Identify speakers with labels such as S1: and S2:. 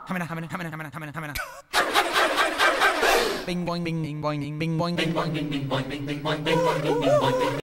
S1: Bing boing bing bing boing bing boing bing boing bing boing bing boing bing boing bing boing bing boing bing boing.